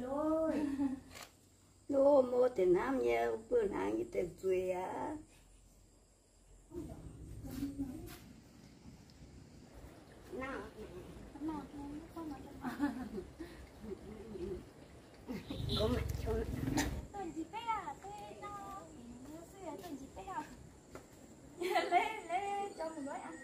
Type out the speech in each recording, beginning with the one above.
lôi lô mô thì nam nhiều bữa nàng như thế tuổi á nào có mẹ cho tuần gì bé à thế nó xưa tuần gì bé à lấy cho mình nói ăn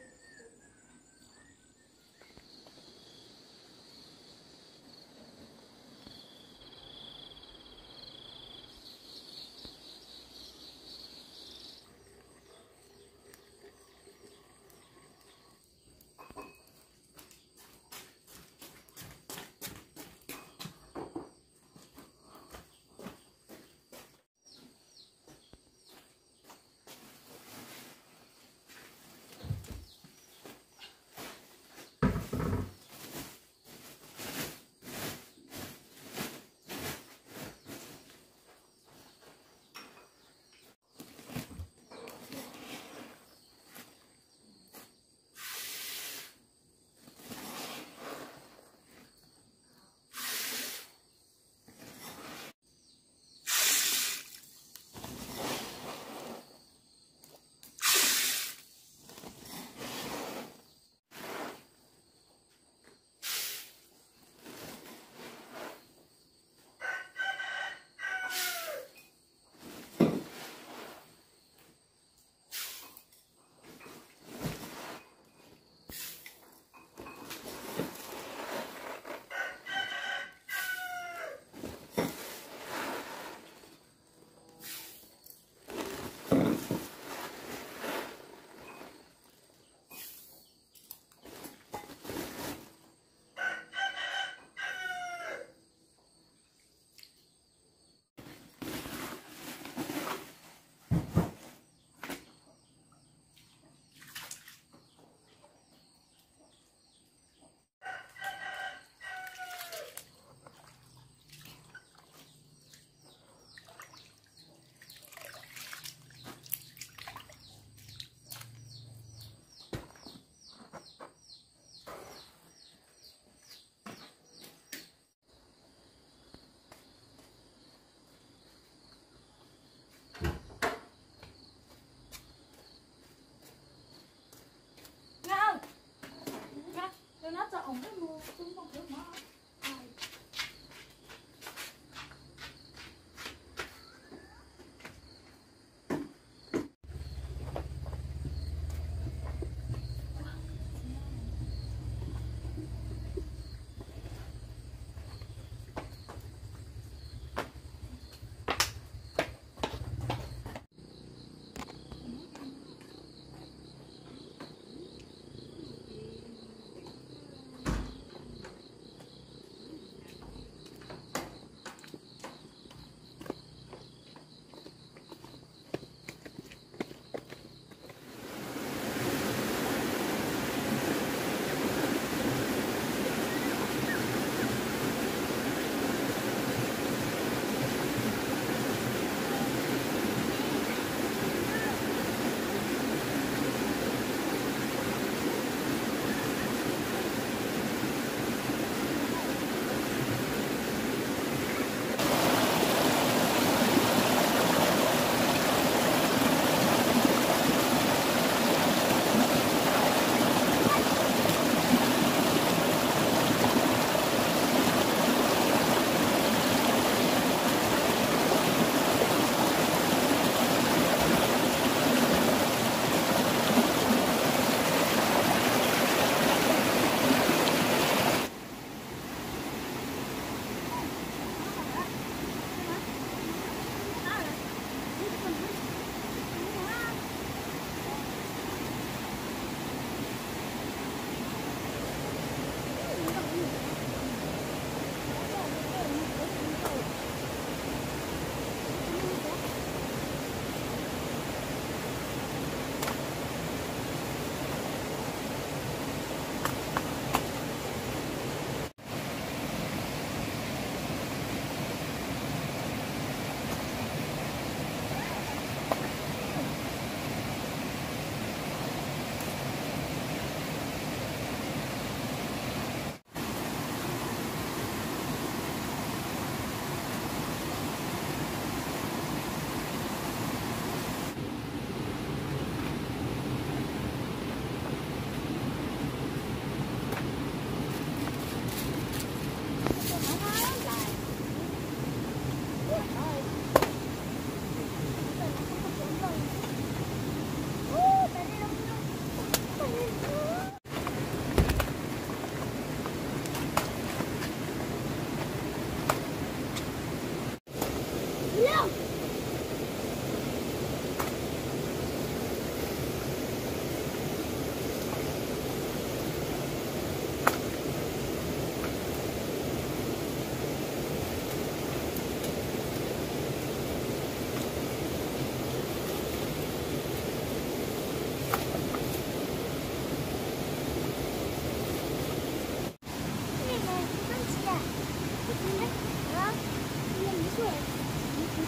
nó chọn cái mua cũng không được mà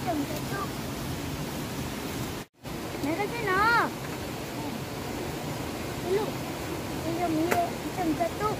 2.4도. 내가 지나. 일로. 이거 위에 2.4도.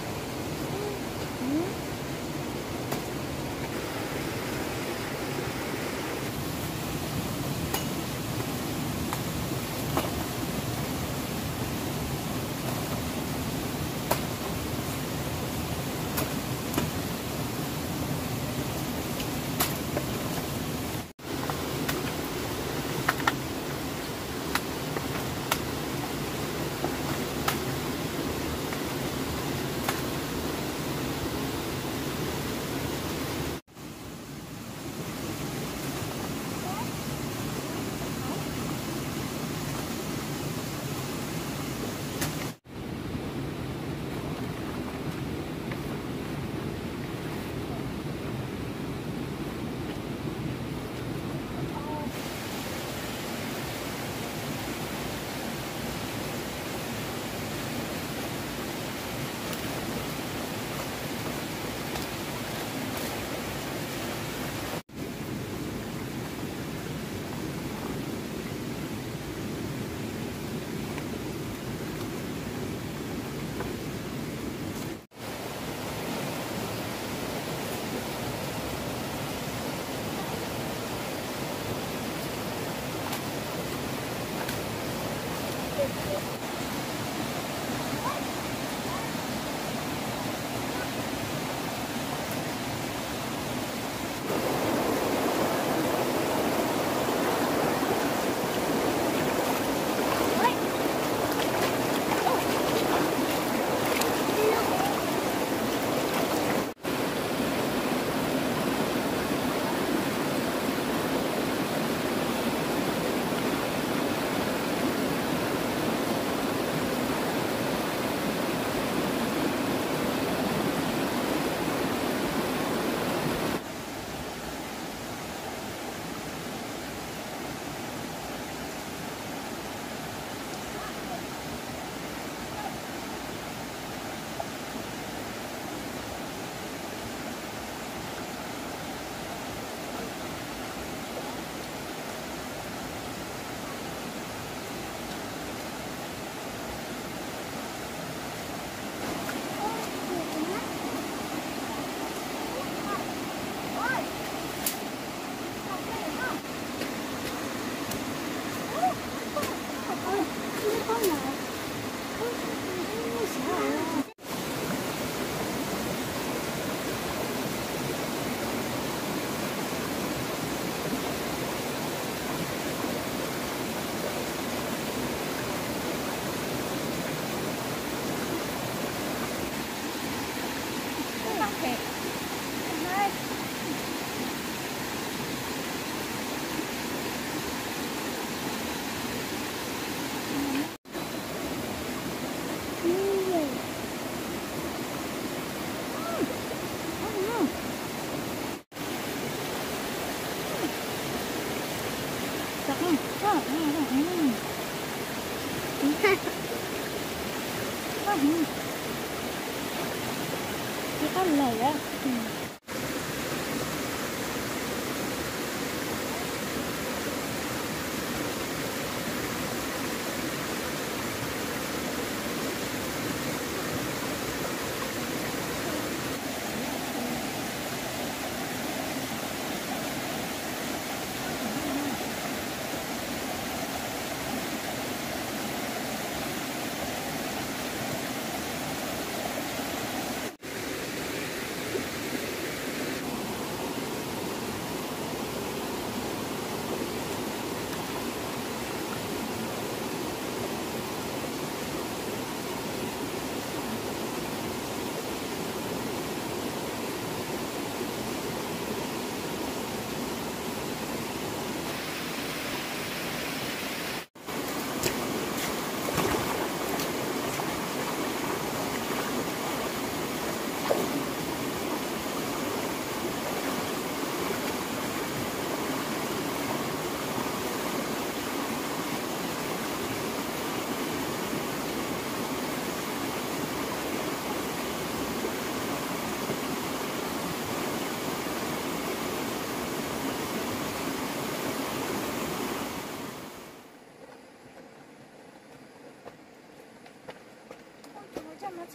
Cái con này á.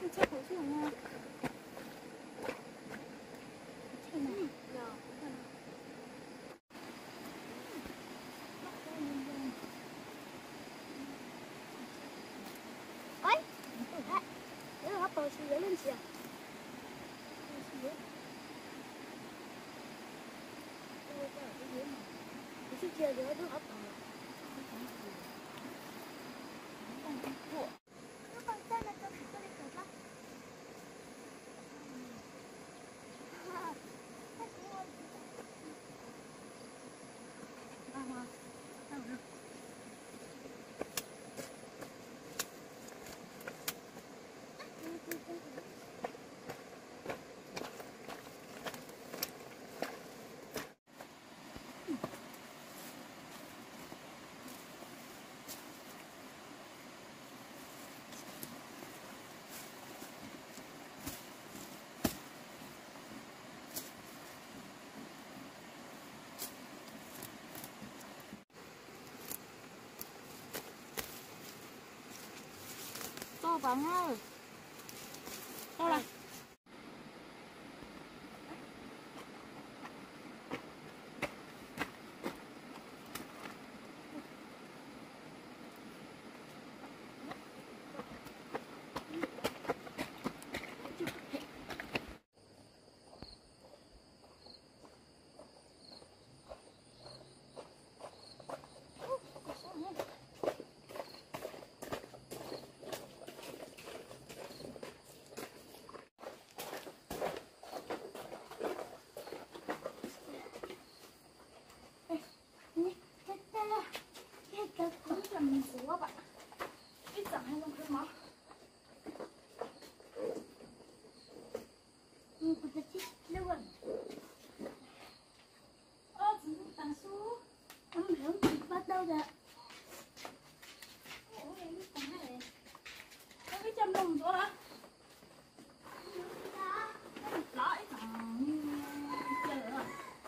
진짜 거지 않아. ấy đấy là bắt đầu suy yếu lên chiều suy chiều thì nó cứ hấp to bằng ơi. To là quá bạn ít chẳng hay không cứ máu có thể chết lâu rồi chỉ tặng số không hiểu chị bắt đâu rồi ủa em biết tặng này có cái trăm đồng nữa hả lại thằng chờ rồi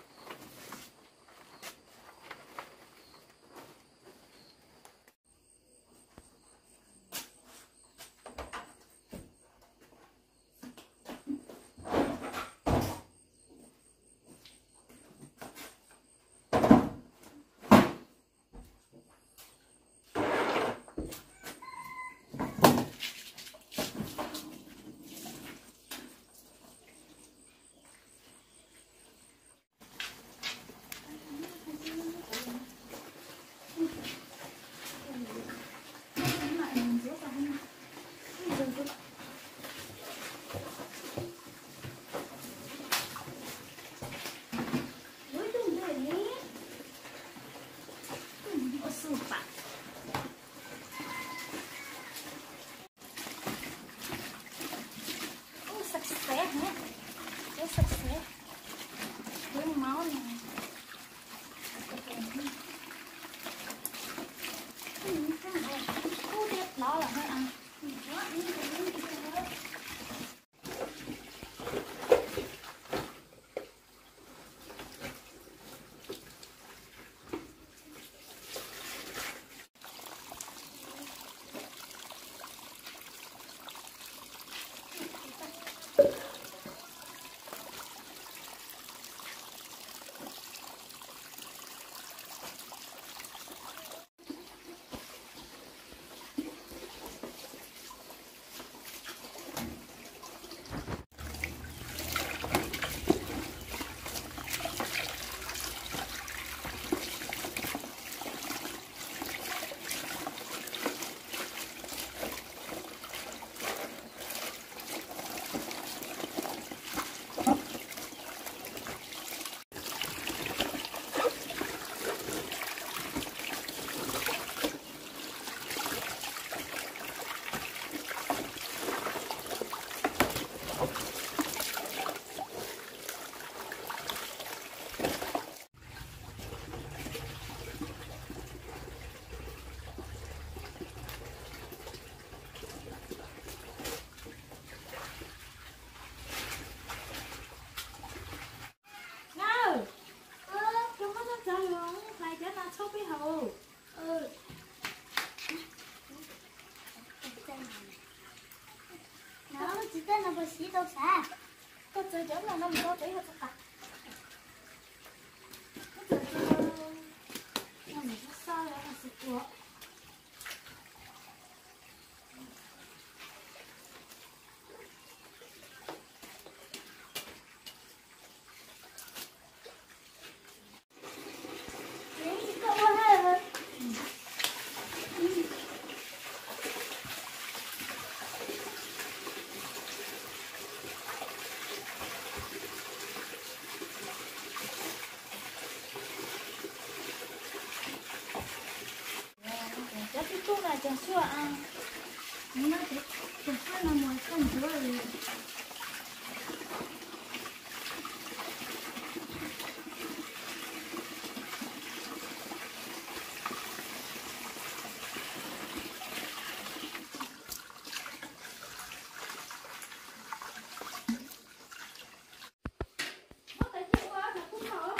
sạch sẽ nhé rất sạch sẽ với máu này cô đẹp đó là hơi ăn có xa có chơi giống là nó mình có tí hơn tất cả có chơi nó mình có sao đó là sự của cái cô này chẳng xua à nó thì chẳng phải là một con rồi nó thấy chịu quá là cũng khó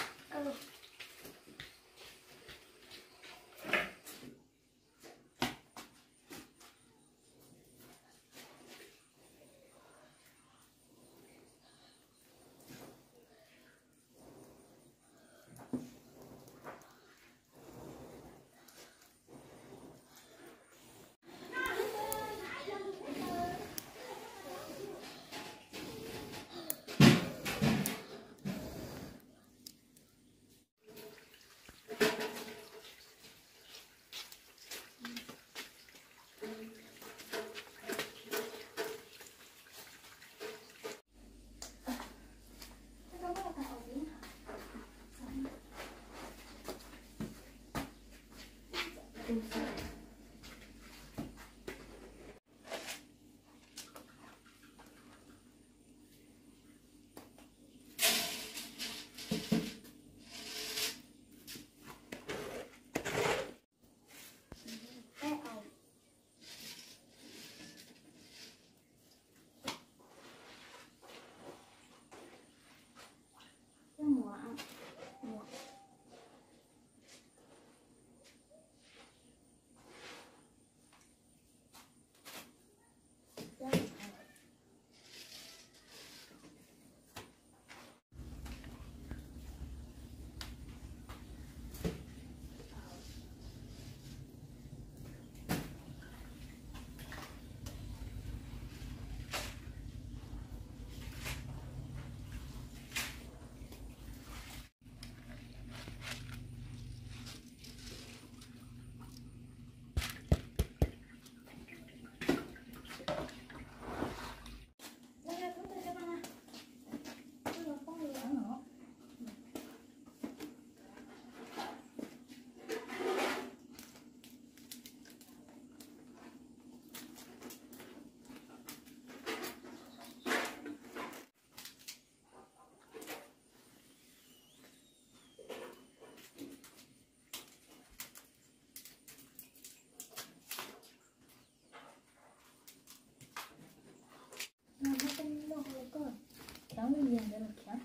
kéo lên liền để mà kéo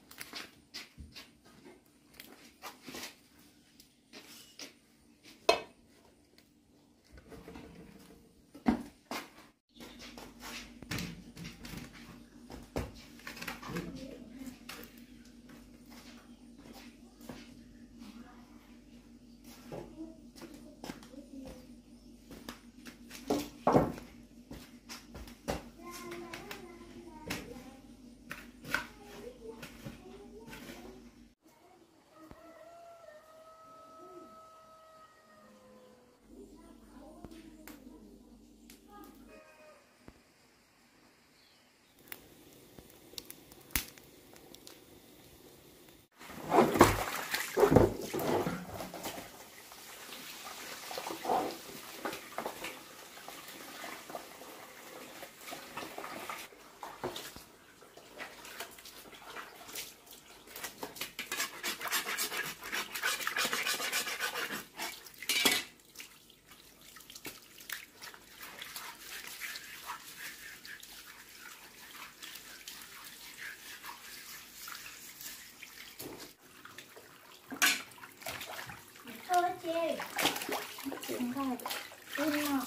triển khai phun nọ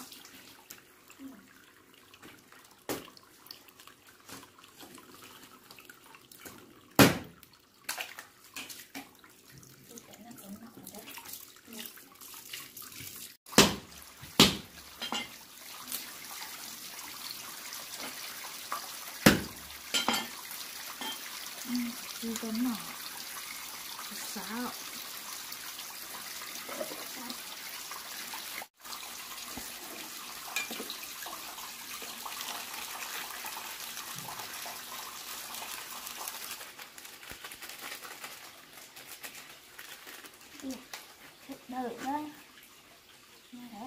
lớn nhỏ sao đợi đây nghe hả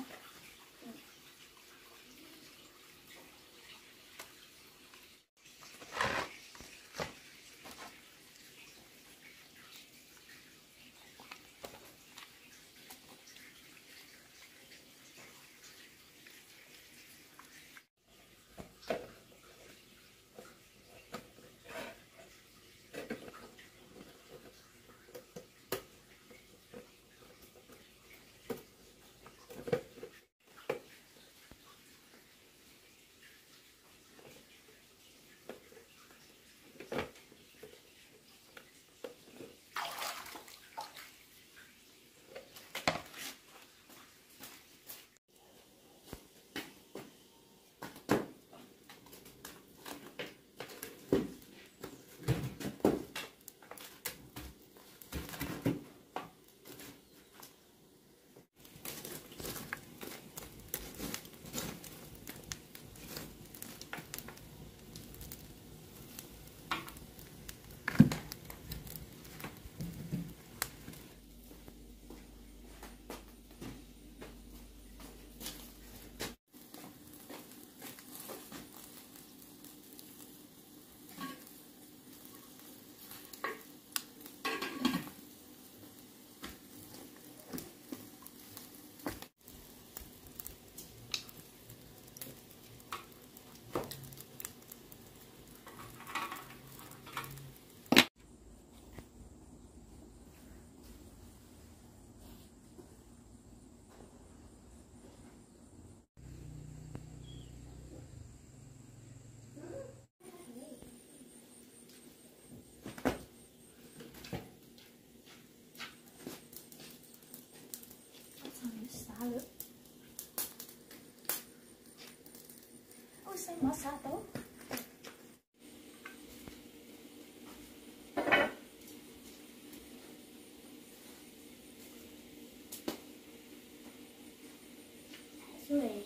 nữa ôi sao mà xa tốt rồi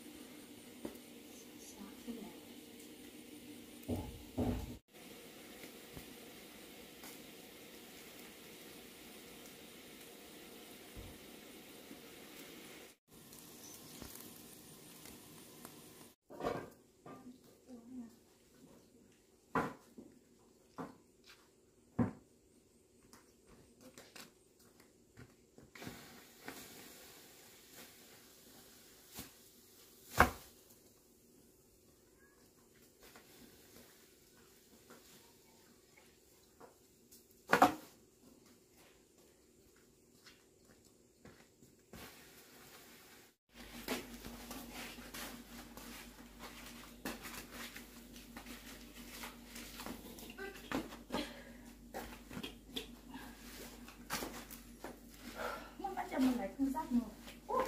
cho mình lại không rác nữa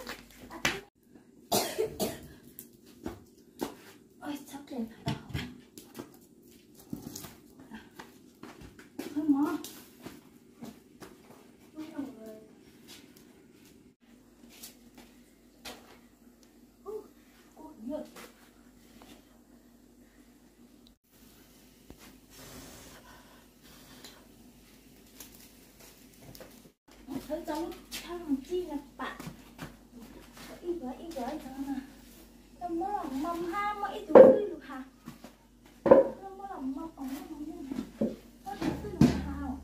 ôi sắp lên phải đâu không mò thấy giống thằng chi là bạn ít gửi cho mà tao mới lòng mầm ha mà ít tuổi được hả tao mới lòng mầm còn nó mầm luôn có được cái lòng hào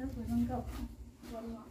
hơi vừa trong cậu vừa ngọt.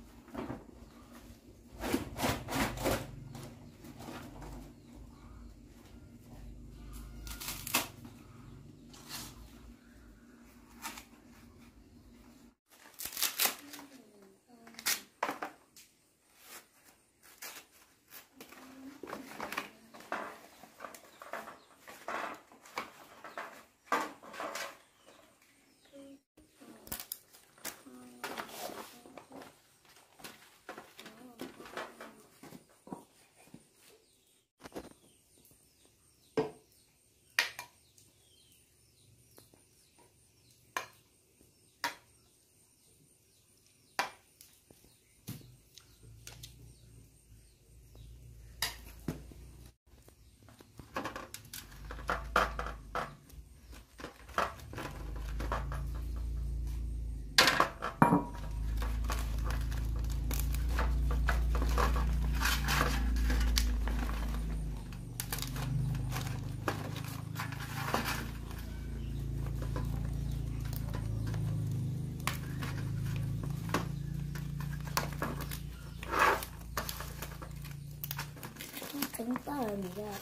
Tính tao là gì ra?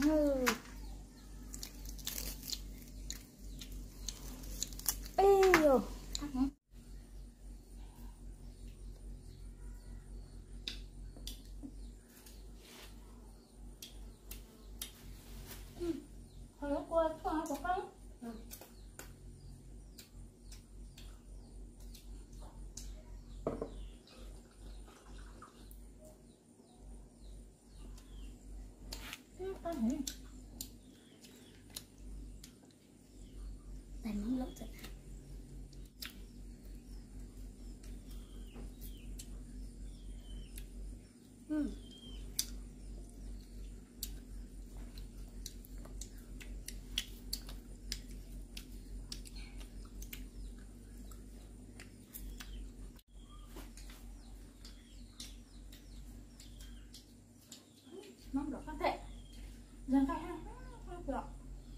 Ê rồi thắt hả? Hồi đó cô có ăn có không? Tay nóng lắm rồi. Mong được phát thể dần tay ha không được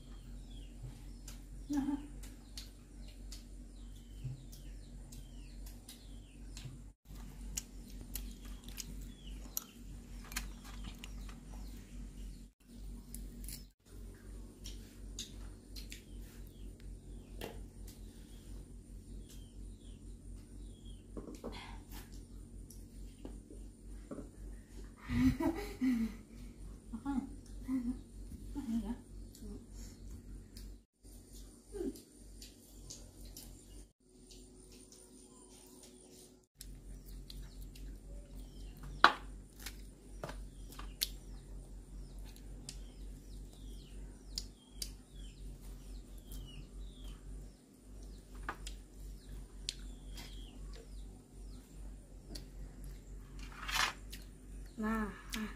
Nah,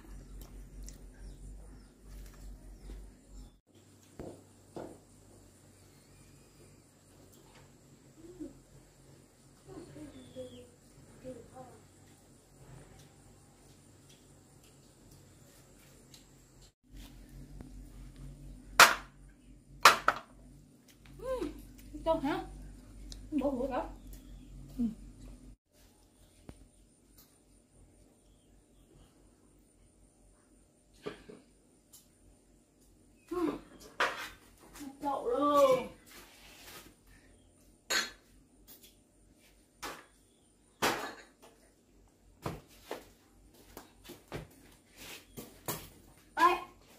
cho hả? Bố bố đó. Chậu luôn. Ê.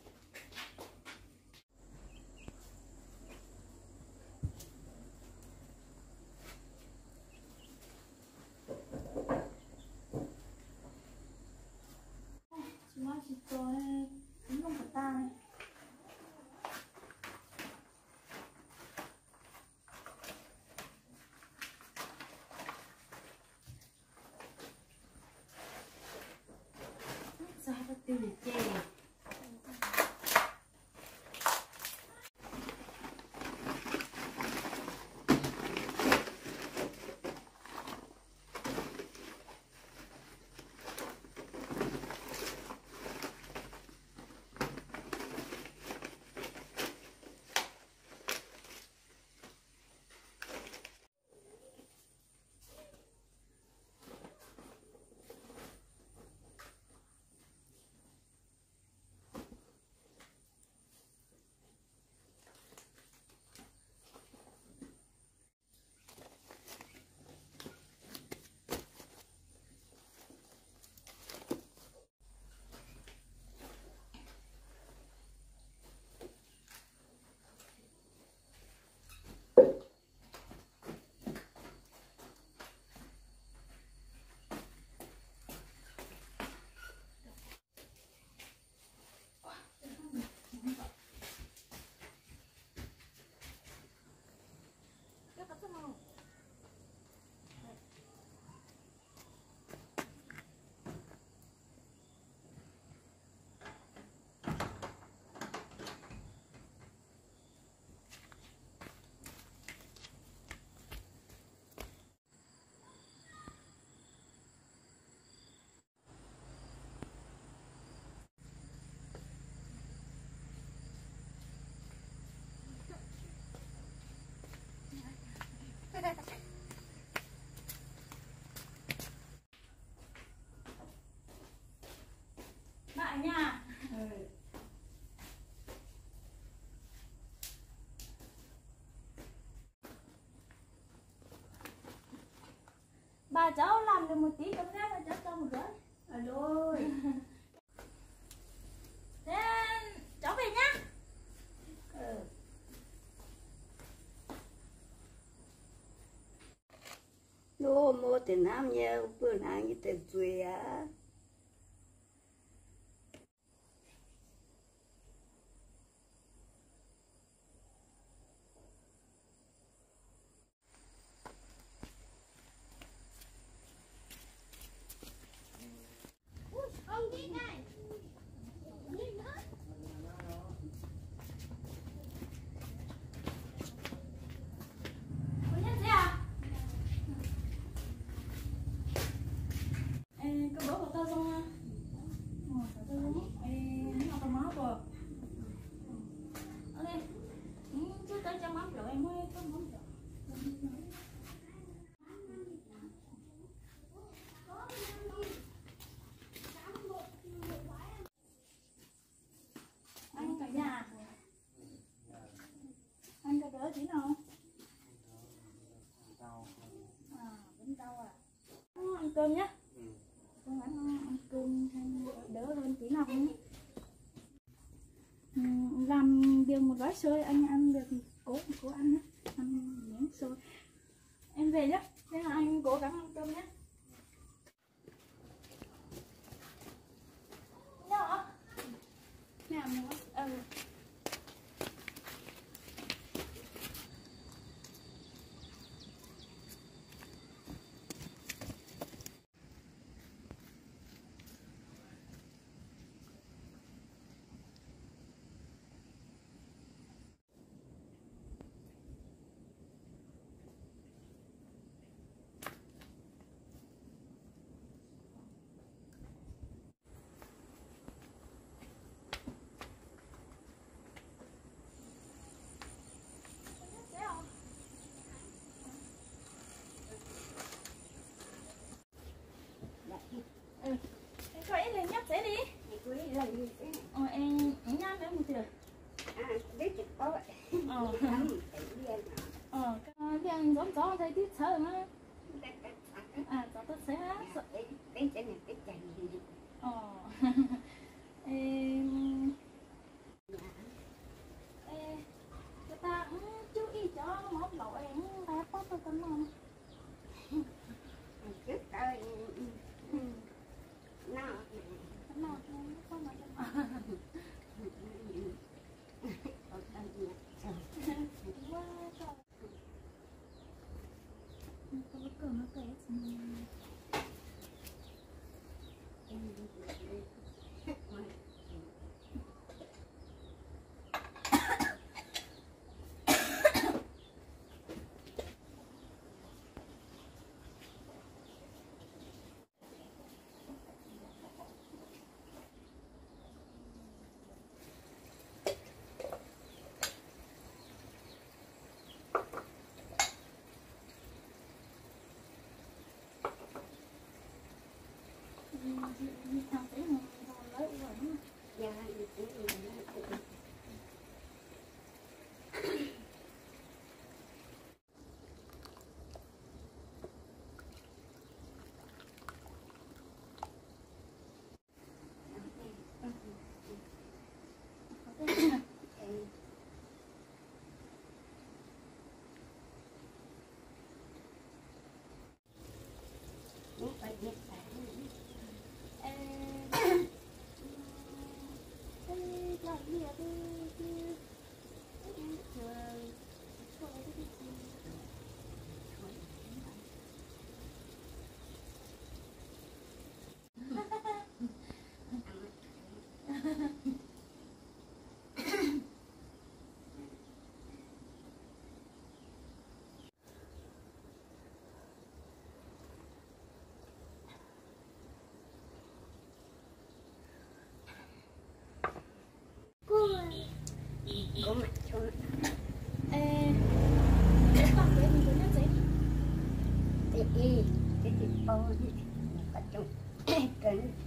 Má chị tôi cũng không phải ta này. Sao ta tiêu được chê. bà cháu làm được một tí cơm rác là cháu cho một rưỡi. Alo. Thế cháu về nhá. Lô mô tiền nam nhiều bữa nào như tiền tuổi á. Ông đi này. Đi nữa. Có nhận gì à? Cái bố của tao xong tao uống. Nó tao máu rồi. Ở đây. Chứ tao cho máu rồi em mới có máu rồi. Anh cả nhà. Anh có đỡ tí nào? Vẫn đau à? Ăn cơm nhá. Con ăn cơm đỡ hơn tí nào không? Làm được một gói xôi anh ăn được cố ăn nhé, ăn miếng xôi. Em về nhá, thế là anh cố gắng ăn cơm nhé. Nhỏ mẹ mua em cho em lên nhắc sẽ đi. Em nhắc để một tiền. Thì anh giống gió thấy tiếc sợ mà. Gió tốt sẽ á. Người ta cũng chú ý cho món lẩu em ta tốt tôi tấm không? Trước coi nó Không nói cho quá trời. Có bất cứ nó kể thằng tí mà lấy uống. dạ có mặt cho Con bé mình có nhắc gì? cái gì bao nhiêu cái trong cái